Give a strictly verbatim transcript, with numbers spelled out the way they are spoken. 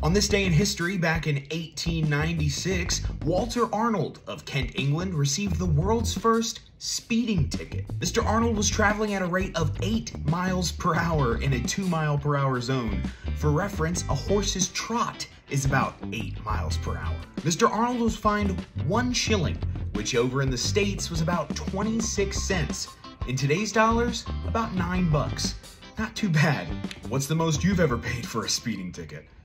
On this day in history, back in eighteen ninety-six, Walter Arnold of Kent, England, received the world's first speeding ticket. Mister Arnold was traveling at a rate of eight miles per hour in a two mile per hour zone. For reference, a horse's trot is about eight miles per hour. Mister Arnold was fined one shilling, which over in the States was about twenty-six cents. In today's dollars, about nine bucks. Not too bad. What's the most you've ever paid for a speeding ticket?